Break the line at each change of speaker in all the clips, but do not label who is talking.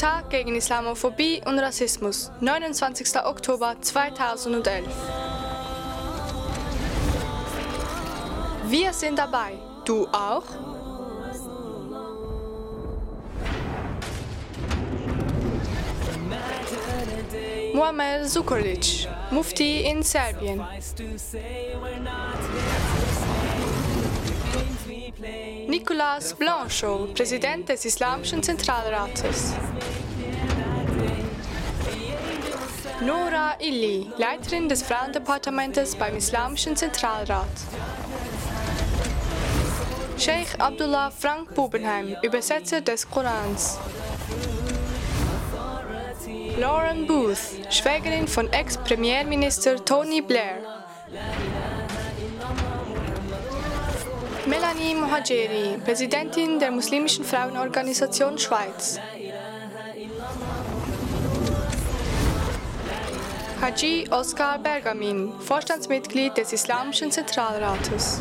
Tag gegen Islamophobie und Rassismus, 29. Oktober 2011. Wir sind dabei. Du auch? Muamer Zukorlic, Mufti in Serbien. Nicolas Blancho, Präsident des Islamischen Zentralrates. Nora Illi, Leiterin des Frauendepartements beim Islamischen Zentralrat. Sheikh Abdullah Frank Bubenheim, Übersetzer des Korans. Lauren Booth, Schwägerin von Ex-Premierminister Tony Blair. Melanie Muhaxheri, Präsidentin der muslimischen Frauenorganisation Schweiz. Haji Oscar Bergamin, Vorstandsmitglied des Islamischen Zentralrates.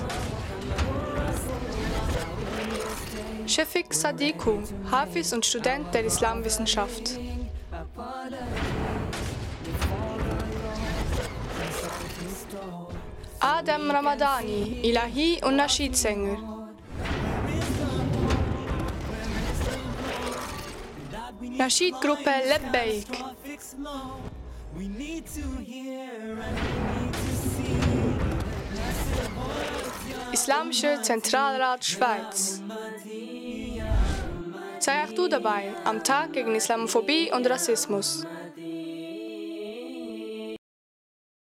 Shefik Sadiku, Hafiz und Student der Islamwissenschaft. Adem Ramadani, Ilahi und Naschid-Sänger. Naschid-Gruppe Labbayk. Islamischer Zentralrat Schweiz. Sei auch du dabei am Tag gegen Islamophobie und Rassismus.